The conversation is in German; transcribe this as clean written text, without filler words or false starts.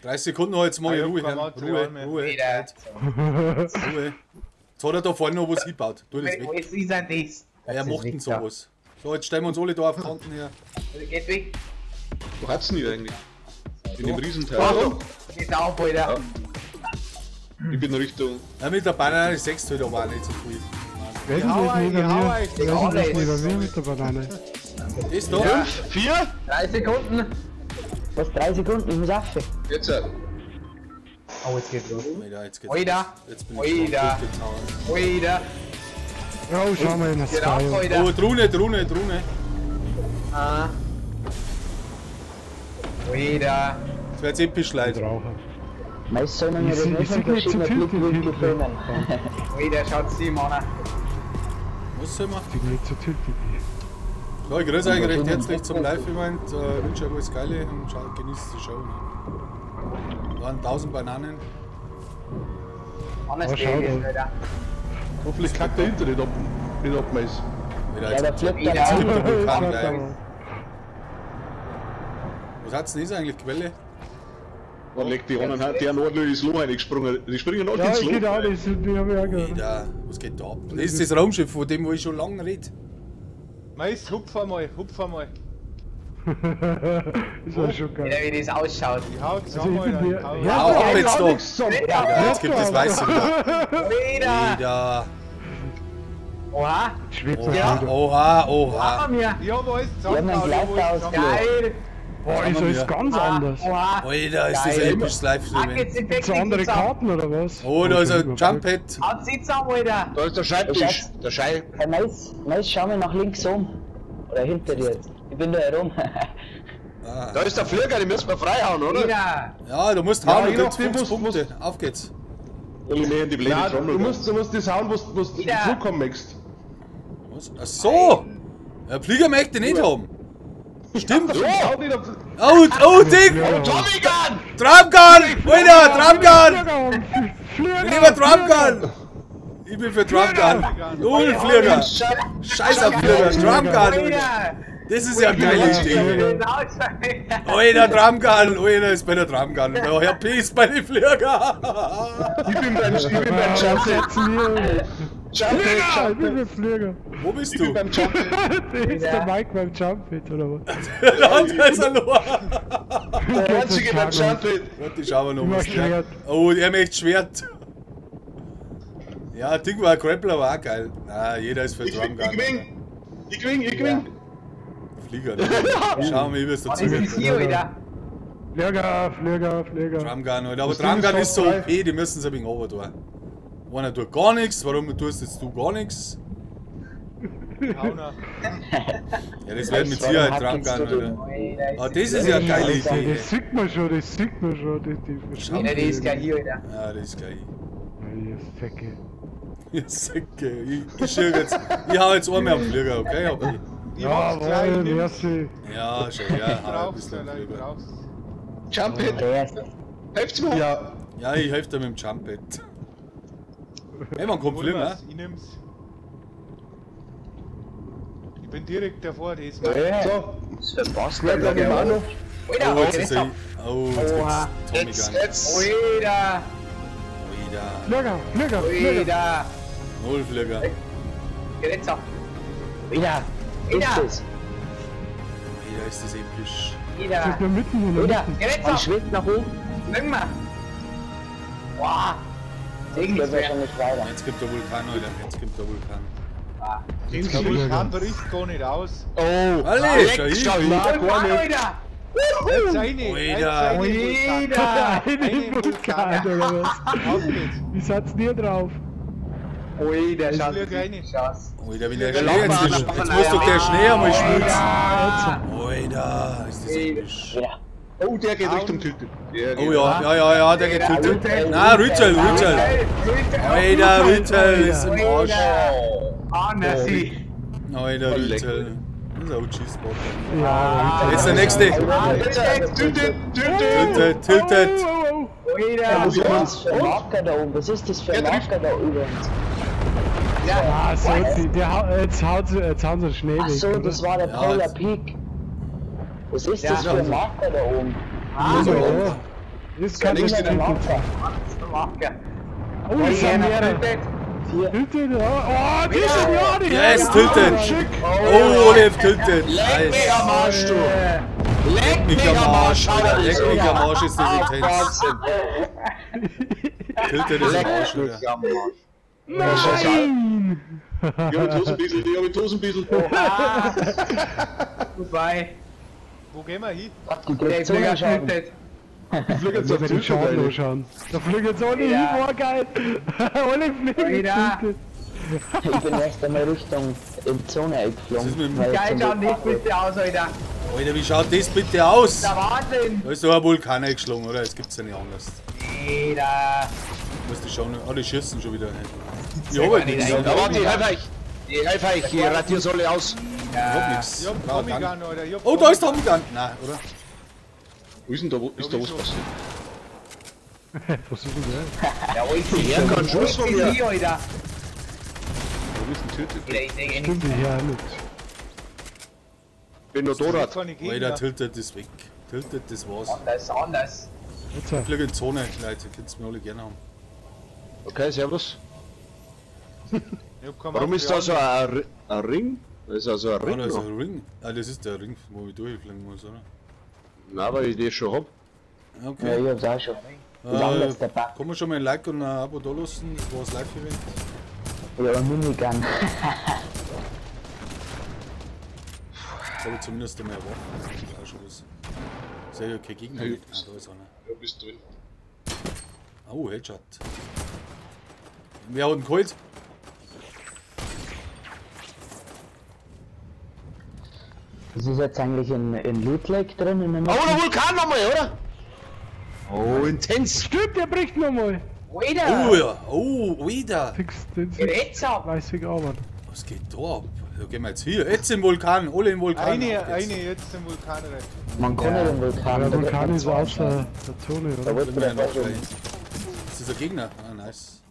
30 Sekunden halt, jetzt mal Ruhe, Herrn. Ruhe. Jetzt hat er da vorne noch was hingebaut. Tu das weg. Was ist denn das? Ja, er macht denn sowas. So, jetzt stellen wir uns alle da auf Kanten her. Geht weg. Wo hat's denn hier eigentlich? In dem Riesenteil. Warum? Geht auf, Alter. Ja. Ich bin Richtung. Ja, mit der Banane 6 halt aber auch nicht so viel. Wer ist denn das neben mir? Wer ist denn das neben mir mit der Banane? Ist da? 5, 4? 3 Sekunden. Was, 3 Sekunden? Ich muss auf. Jetzt. Oh, jetzt geht's los. Alter, jetzt geht's. Oida. Jetzt bin ich Oida. schon Oida. Oh, schau mal in das Geht auf, Sky. Alter. Oh, Drohne. Ah. Oida. Das wird jetzt episch leid. Raucher. Meist soll man ja Ich das seh- nicht ich von seh nicht zu verschiedenen viel Blickwinkeln Hilfe. filmen. Oida, schaut sie, Mann. Was soll man? Ich bin nicht so tiltig. Ja, ich grüße euch recht herzlich zum Live-Event. Wünsche euch alles Geile und genießt die Show. Waren 1000 Bananen. Anders Oh, schau geht es, da. Alter. Hoffentlich kackt der Internet ab. Nicht ab, Mais. Wieder Ja, jetzt da flippt Wieder. der kommt der Raum. Vulkan gleich. Was hat's denn das eigentlich, Quelle? Wann legt die anderen Hand, die haben ordentlich ins Loch reingesprungen. Die springen alle Ja, ins ich Loch. geht auch nicht. Die haben ja gehört. Alter, was geht da ab? Das ist das Raumschiff, von dem wo ich schon lange rede. Mais, hupf einmal. Ist ja schon geil. Wieder wie das ausschaut. Die haut Also zusammen, ich bin Alter. hier- Hau ab jetzt da! Wieder. Alter, jetzt gibt es Weiße wieder. Wieder. Wieder. Oha. Schwebt Ja. wieder. Oha. Machen wir. Ich hab alles Die haben einen Gleiter ausgelöst. Geil. Boah, ist alles ganz anders. Oha. Alter, ist das Geil. ein episches Livestreaming. Gibt's andere Karten oder was? Oh, da ist ein Jump-Head. Haut sie zusammen, Alter. Da ist der Schreibtisch. Der Schei. Hey, Mais, schau mal nach links um. Oder hinter dir jetzt. Ich bin da herum. Da ist der Flieger, den müssen wir freihauen, oder? Wieder. Ja, du musst Ja, hauen, je du kriegst nachdem, 50 was- Punkte. Auf geht's. Oder mehr in die blöde Nein, Trommel. du musst das hauen, was du Wieder. zukommen möchtest. Was? Ach so! Der Flieger möchte nicht haben. Stimmt. Hau nicht auf. Oh, Ding! Tommy Gun! Drumgun! Alter, Drumgun! Lieber Drumgun! Ich bin für Drumgun. Null Flieger. Scheiß auf Flieger. Drumgun, Alter. Wieder. Das ist ja eine geile Idee. Alter, Drumgun. Alter, ist bei der Drumgun. Der Herr P ist bei den Flieger. Ich bin beim Jump. Ich bin der Flieger. Wo bist Ich bin du? beim Jump. Der ist der Mike beim Jump-Hit, oder was? Da ist er noch. Der einzige beim Jump. Warte, schauen wir noch Ich was. mach Schwert. Oh, er möchte Schwert. Ja, Ding war Grappler, war auch geil. Na, jeder ist für Drumgun. Ich gewinn. Flieger, ne? Schauen wir, wie es dazu Was ist hier, Alter? Flieger. Drumgun, Alter. Aber Das Ding Drumgun ist ist so fast OP, die müssen es ein wenig runter tun. Einer tut gar nichts, warum tust jetzt du gar nichts? Hauner. Ja, das werden mit Sicherheit Drumgun, Alter. Ah, das ist ja eine geile Idee. Das sieht man schon. Die Schau. Einer, der ist gleich hier, Alter. Ja, das ist geil. Ihr Säcke. Ihr Säcke. Ich hau jetzt einmal am Flieger, okay? Aber Jawohl, merci. ja, schon, ja, hau ein Brauchst bisschen am du, Flieger. brauchst. Jump Hit. Der Helft's mir. Ja, Ja, ich helfe dir mit dem Jump-Pad. Hey, man kommt fliegen, ne? Ich nimm's. Ich bin direkt davor, das ist mein. so. ist verpasst. Wer bleibt im Manu? Alter, Oh, jetzt ist Alter. er. Oh, jetzt Oha. gibt's Tommy Gun. Jetzt. Alter. Wieder. Flieger. Alter. Null Flieger. Geht jetzt auf. Wieder. Wieder. Ist es. Wieder ist das episch. Das Wieder. ist nur mitten in der Wieder. Mitte. Geht jetzt Und auf. schwebt nach oben. Nimm mal. Wow. Segen Das nichts wird mehr. schon nicht weiter. Jetzt gibt der Vulkan, Alter. Jetzt gibt der Vulkan. Der Vulkan bricht gar nicht aus. Oh. Alle, schau Schau hin. hin. Vulkan, Alter. Jetzt eine. Oida. Oida. Ein Vulkan, oder was? Auf geht's. Ich satz nie drauf. Ui, der schaut fliegt rein. richtig aus. Alter, wie der Der Schnee jetzt Laufbahn. ist. Jetzt muss doch der Schnee einmal schmilzen. Ja. Alter, ist das episch. Wieder. Oh, der geht Richtung Tüte. Oh ja, der geht Tüte. Na, Rüttel. Alter, Rüttel ist im Arsch. Ah, merci. Alter, Rüttel. Das ist ein OG-Spot. Ja, Jetzt der nächste. Tüte. Tilted. Oida. Was ist das für ein Marker da oben? Was ist das für ein Marker da übrigens? Ah, so, jetzt hauen sie Schnee Ach weg, so, oder? das war der Ja, Polar jetzt- Peak. Was ist Ja. das für ein Marker da oben? Ah, So, Das kann nicht Niemand am tiltet. Anfang. Oh, es sind mehrere. Tiltet, oh, die sind ja nicht. Yes, tilted. Oh, Olaf tilted. Leck mich am Nice. Arsch, du! Leck Mich am Arsch, Alter. Alter. Leck mich am Arsch ist das intens. Wahnsinn! Tilted ist am Arsch, Leck Alter. mich am Arsch! Nein! Ich hab einen Tosenbiesel, ich hab einen Tosenbiesel. Vorbei. Wo gehen wir hin? Die kriegt so einen Schaden. Ich flieg jetzt Wenn auf wir den Schaden Tilted rein. anschauen. Da fliegen jetzt alle hin, Ja. boah, geil. Alle fliegen Ja. tiltet. Ich bin erst einmal Richtung in die Zone Was ist eingeflogen. mit dem- weil Geil, zum schau Glück- nicht bitte aus, Alter. Alter, wie schaut das bitte aus? Der Wahnsinn. Da ist doch ein Vulkan eingeschlagen, oder? Das gibt's ja nicht anders. Alter. Musst du schauen, alle schießen schon wieder. Ich hab halt nichts. Ich Ja, warte, ich helfe euch! Ich helfe euch, ich radiere alle aus. hab nichts. Ich hab Tommy Gun, Alter. Ich hab Oh, da ist der Tommy. Nein, oder? Wo ist denn da, wo ist da was passiert? Was ist denn das? Ja, alles Er kann Schuss von mir! hier, Alter. Wo ist denn Tilted? Alter, ich denke nicht. Stimmt, ich auch nicht. Bin nur Dorad. kann ich gehen. Alter, tiltet ist weg. Tiltet, das war's. Anders. Jetzt, Ich fliege in die Zone, Leute. Könnt's mir alle gerne haben. Okay, servus. Ich hab kein Warum ist da so Material. ein Ring? Da ist also ein Ah, Ring da ist noch. ein Ring. Ah, das ist der Ring, wo ich durchfliegen muss, oder? Nein, weil ich das schon hab. Ja, Okay. ich hab's auch schon. Wie lange ist der Pack? Kann man schon mal ein Like und ein Abo da lassen? Das war das Live-Event. Ja, ein Minigun. Jetzt habe ich zumindest einmal eine Waffe. Das ist auch schon was. Ist ja kein Gegner. Ja, mit. Ah, da ist einer. Ja, bist drin. Oh, Headshot. Wer hat ihn geholt? Das ist jetzt eigentlich in Loot Lake drin in der Oh, Mitte. der Vulkan nochmal, oder? Oh, intens. Stimmt, der bricht nochmal. Alter. Oh ja, oh, wieder. Fix den Geht jetzt ab. fleißig arbeiten. Was geht da ab? Da gehen wir jetzt hier. Jetzt im Vulkan, alle im Vulkan. Eine Auf geht's. jetzt im Vulkan rein. Man kann ja den Vulkan. Der da Vulkan geht ist man außer der Zone, Da oder? wird Bringen wir man einen ja auf, ey. Ist das ein Gegner? Ah, nice.